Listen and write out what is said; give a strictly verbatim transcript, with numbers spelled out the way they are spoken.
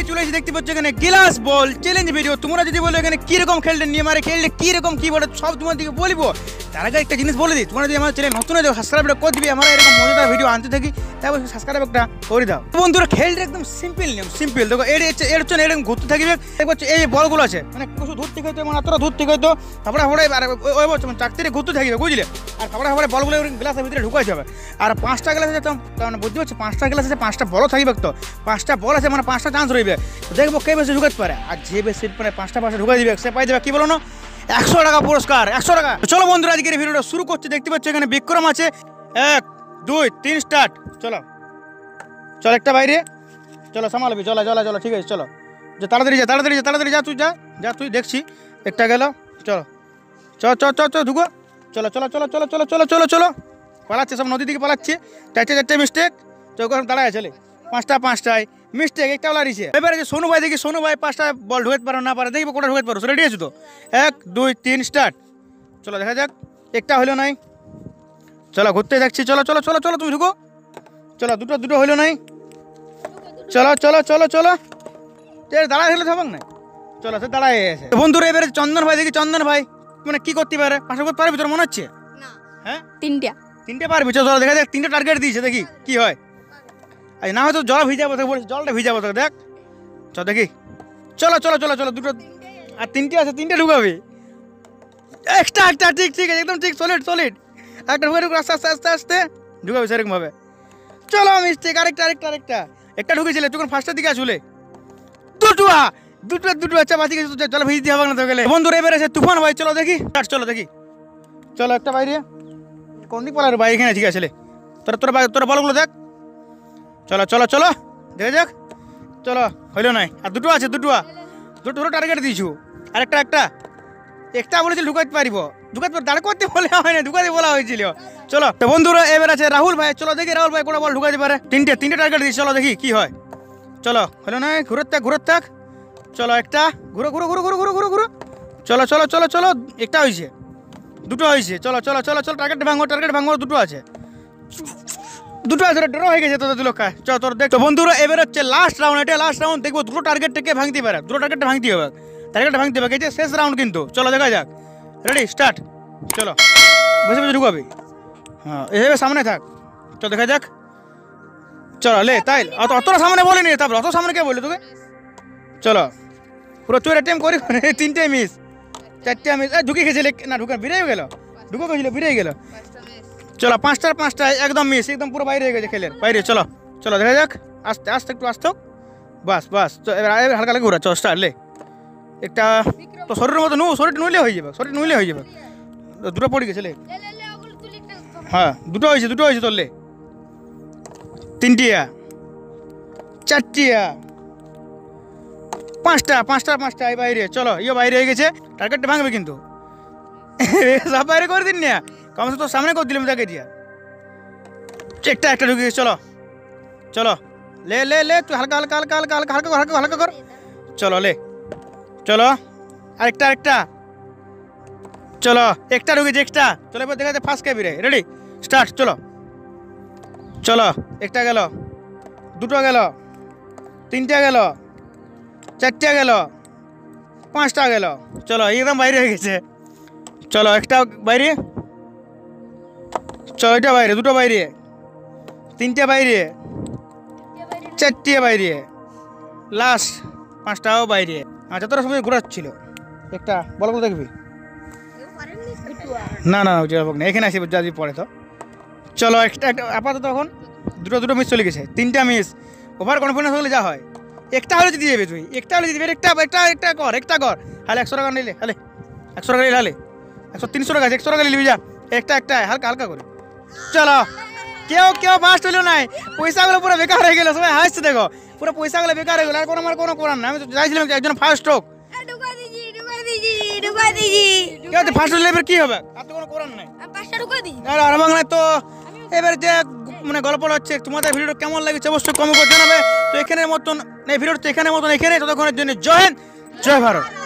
নিয়ে চলে এসে দেখতে পাচ্ছ এখানে গ্লাস বল চ্যালেঞ্জ ভিডিও। তোমরা যদি বলো এখানে কিরকম খেলতে নিয়ে মারে খেললে কিরকম কি বলে সব তোমার দিকে বলবো। তার আগে একটা জিনিস বলে দিই, তোমরা যদি আমার চ্যানেল নতুন হয়ে সাবস্ক্রাইবটা করে দিবি, আমরা এরকম মজাদার ভিডিও আনতে থাকি, তারপর সাবস্ক্রাইব একটা করে দাও। বন্ধুরা খেলটা একদম সিম্পল নিয়ম, সিম্পল। দেখো এর হচ্ছে এর হচ্ছে এরকম ঘুরতে থাকবে, দেখবো এই বলগুলো আছে মানে কিছু দূর থেকে হয়তো মানে এতটা দূর থেকে হয়তো তারপরে হাবড়ে ওই বলছে মানে চাকতিরে ঘুরতে থাকবে বুঝলে। আর তারপরে হাবড়ে বলগুলো গ্লাসের ভিতরে ঢুকাই যাবে। আর পাঁচটা গ্লাস আছে মানে বুঝতে পারছি পাঁচটা গ্লাস আছে, পাঁচটা বল থাকবে তো, পাঁচটা বল আছে মানে পাঁচটা চান্স রইবে। দেখবো কে বেশি ঢুকাতে পারে, আর যে বেশি মানে পাঁচটা পাঁচটা ঢুকাই দিবে সে পাই দেবে কি বলো না একশো টাকা পুরস্কার, একশো টাকা। চলো বন্ধুরা আজকের ভিডিওটা শুরু করছি। দেখতে পাচ্ছ এখানে বিক্রম আছে, এক দুই তিন স্টার্ট। চলো চল একটা বাইরে, চলো সামালবি, চলো চলো চলো ঠিক আছে। চলো যে তাড়াতাড়ি যা তাড়াতাড়ি যা তাড়াতাড়ি যা তুই যা যা তুই দেখছি একটা গেল। চলো চ চ চ চ ঢুকো, চলো চলো চলো চলো চলো চলো চলো চলো পালাচ্ছে সব নদী দিকে পালাচ্ছে। চারটে চারটে মিস্টেক, চৌকর দাঁড়ায় চলে পাঁচটা পাঁচটায় মিস্টেক একটা লারিছে। এবারে যে সোনু ভাই দেখি সোনু ভাই পাঁচটা বল ঢুকাতে পারো না পারে, দেখবো কোটা ঢুকাতে পারো, রেডি আছো তো? এক দুই তিন স্টার্ট। চলো দেখা যাক, একটা হইলো নাই, চলো ঘুরতে যাচ্ছি। চলো চলো চলো চলো তুমি ঢুকো, চলো দুটো দুটো হইলো নাই, চলো চলো চলো চলো দাঁড়ায় হলে থাকবে না, চলো সে দাঁড়ায় আছে। বন্ধুরা এবারে চন্দন ভাই দেখি চন্দন ভাই মানে কি করতে পারে, পাঁচটা করতে পারবি তোর মনে হচ্ছে? হ্যাঁ তিনটা তিনটে পারবি, চলো দেখা যাক। তিনটে টার্গেট দিয়েছে দেখি কি হয়, আর না হয়তো জল ভিজাবো তোকে বলছি, জলটা ভিজাবো তোকে দেখ। চল দেখি, চলো চলো চলো চলো দুটো আর তিনটে আছে, তিনটে ঢুকাবি একটা একটা ঠিক ঠিক আছে একদম ঠিক সলিড সলিড একটা ঢুকে ঢুকে আস্তে আস্তে আস্তে আস্তে ঢুকাবি সেরকম ভাবে। চলো মিস্টেক আরেকটা আরেকটা আরেকটা একটা ঢুকেছিলে তখন ফার্স্টের দিকে আসলে দুটো দুটো দুটো আচ্ছা বাঁচি গেছে। চলো ভিজ দিয়ে হবে না তো গেলে। বন্ধুরা এবারে আছে তুফান ভাই, চলো দেখি চলো দেখি চলো একটা বাইরে কোন দিক পালার ভাই এখানে ঠিক আছে তোরা তোরা তোরা বলগুলো দেখ। চলো চলো চলো দেখে যাক, চলো হইলো নাই আর দুটো আছে, দুটো দুটো দুটো টার্গেট দিয়েছু আরেকটা একটা একটা বলেছিল ঢুকাতে পারিব, ঢুকাতে দাঁড় করতে বলে হয় না, ঢুকাতে বলা হয়েছিল। চলো তো বন্ধুরা এবার আছে রাহুল ভাই, চলো দেখি রাহুল ভাই কোটা বল ঢুকাতে পারে। তিনটে তিনটে টার্গেট দিয়েছি, চলো দেখি কি হয়। চলো হলো নাই, ঘুরোর থাক ঘুরোর থাক, চলো একটা ঘুরো ঘুরো ঘুরো ঘুরো ঘুরো ঘুরো ঘুরো চলো চলো চলো চলো একটা হয়েছে, দুটো হয়েছে, চলো চলো চলো চলো টার্গেট ভাঙো টার্গেট ভাঙো, দুটো আছে দুটো আছে ড্র হয়ে গেছে তোদের দুটো কাজ। চল তোর দেখ। তো বন্ধুরা এবার হচ্ছে লাস্ট রাউন্ড, এটা লাস্ট রাউন্ড, দেখবো দুটো টার্গেটটাকে ভাঙতে পারে, দুটো টার্গেটটা ভাঙতে হবে, টার্গেটটা ভাঙতে হবে, এটা শেষ রাউন্ড কিন্তু। চলো দেখা যাক, রেডি স্টার্ট। চলো বসে বসে ঢুকাবি, হ্যাঁ এভাবে সামনে থাক, চল দেখা যাক। চলো লে তাই অত অতটা সামনে বলিনি, তারপর অত সামনে কে বললি তোকে? চলো পুরো চোর অ্যাটেম্প করি, তিনটে মিস চারটে মিস, ঢুকে গেছিলে না ঢুকে বেরিয়ে গেল, ঢুকে গেছিল বেরিয়ে গেল। চলো পাঁচটার পাঁচটা একদম মিস, একদম পুরো বাইরে হয়ে গেছে খেলের বাইরে। চলো চলো দেখা যাক, আস্তে আস্তে একটু আসতো, বাস বাস এবার হালকা হালকা ঘুরা। চল স্টার্ট লে একটা তো শরীরের মতো নু, শরীর নুইলে হয়ে যাবে, শরীর নুইলে হয়ে যাবে। দুটো পড়ে গেছে লে, হ্যাঁ দুটো হয়েছে দুটো হয়েছে তোর লে, তিনটিয়া চারটিয়া পাঁচটা পাঁচটা পাঁচটা এই বাইরে। চলো ইয়ে বাইরে হয়ে গেছে, টার্গেটটা ভাঙবে কিন্তু সব বাইরে করে দিন না, কমসে তো সামনে করে দিলাম তাকে দিয়া। একটা একটা ঢুকে গেছে, চলো চলো লে লে লে তুই হালকা হালকা হালকা হালকা হালকা হালকা হালকা হালকা কর, চলো লে চলো আরেকটা আরেকটা, চলো একটা ঢুকেছে একটা। চলো এবার দেখা যায় ফার্স্ট ক্যাবিরে, রেডি স্টার্ট। চলো চলো একটা গেল, দুটো গেল, তিনটা গেল, চারটা গেল, পাঁচটা গেল। চলো একদম বাইরে হয়ে গেছে, চলো একটা বাইরে, চলো এটা বাইরে, দুটো বাইরে, তিনটে বাইরে, চারটে বাইরে, লাস্ট পাঁচটাও বাইরে। আচ্ছা তোরা সবাই ঘোরাচ্ছিল একটা বল বল দেখবি না না না এখানে আসি যদি পড়ে তো। চলো একটা একটা আপাতত এখন দুটো দুটো মিস চলে গেছে, তিনটা মিস। ওভার কনফিডেন্স হলে যা হয়, একটা হলে জিতে যাবে তুই, একটা হলে জিতে একটা একটা একটা কর একটা কর হালে একশো টাকা নিলে হালে একশো টাকা নিলে হালে একশো তিনশো টাকা আছে, একশো টাকা নিবি যা একটা একটা হালকা হালকা করে। চলো কেউ কেউ ফার্স্ট হইলো নাই, পয়সাগুলো পুরো বেকার হয়ে গেল, সবাই হাসছে দেখো পুরো পয়সাগুলো বেকার হয়ে গেল। আর কোনো আমার কোনো করার না, আমি তো চাইছিলাম একজন ফার্স্ট হোক, কেউ ফার্স্ট হলে এবার কি হবে, আর তো কোনো করার নাই। আর বাংলায় তো এবার যে মানে গল্প হচ্ছে, তোমাদের ভিডিওটা কেমন লাগছে অবশ্যই কমেন্ট করে জানাবে। তো এখানের মতন এই ভিডিওটা এখানের মতন এখানে, ততক্ষণের জন্য জয় হিন্দ জয় ভারত।